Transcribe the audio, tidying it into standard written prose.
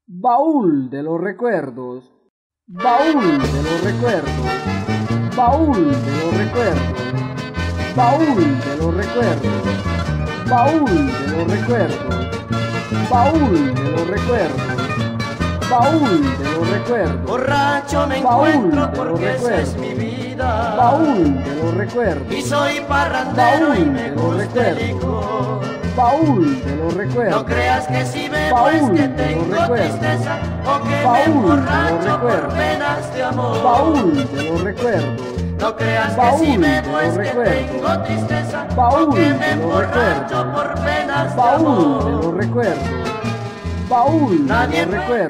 Baúl de los recuerdos, baúl de los recuerdos, baúl de los recuerdos, baúl de los recuerdos, baúl de los recuerdos, baúl de los recuerdos, baúl de los recuerdos. Borracho me encuentro porque esa es mi vida. Baúl de los recuerdos. Y soy parrandero y me gusta el licor. Baúl de los recuerdos. No creas que si bebo es que tengo tristeza o que me emborracho por penas de amor. Baúl de los recuerdos. No creas que si bebo es que tengo tristeza o que me emborracho por penas de amor. Baúl de los recuerdos. Baúl de los recuerdos.